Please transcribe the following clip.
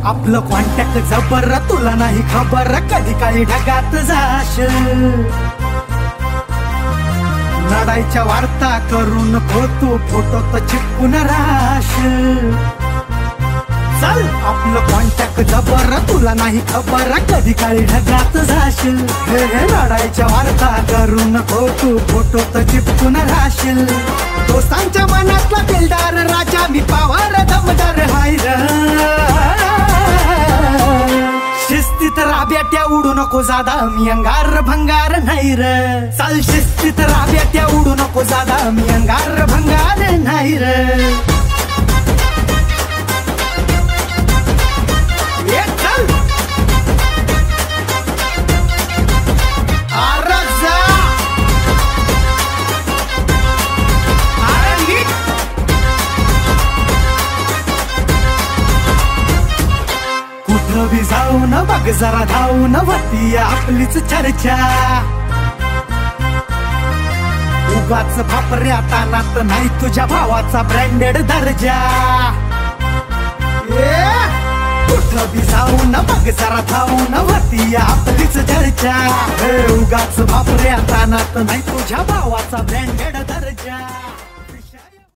आपलं कॉन्टॅक्ट जबर तुला नाही खबर कधी काळी ढगात जाशील नडायच्या वार्ता करून फोटो फोटोत चिपकून राहशील चल आपलं कॉन्टॅक्ट जबर तुला नाही खबर कधी काळी ढगात जाशील हे लढायच्या वार्ता करून फोटो फोटोत चिपकून राहशील दोस्तांच्या मनातला दिलदार राजा मी पावार दमदार हाय र शिस्तीत राब्याट्या उडू नको जादा मी अंगार भंगार नाही र चल शिस्तीत राब्याट्या उडू नको जादा मी अंगार भंगार नाही र कुठं बी जाऊन बघ जरा धावून वरती आपलीच चर्चा उगाच भापऱ्या तानात नाही तुझ्या भावाचा ब्रँडेड दर्जा कुठं बी जाऊन बघ जरा धावून वरती आपलीच चर्चा उगाच भापऱ्या तानात नाही तुझ्या भावाचा ब्रँडेड दर्जा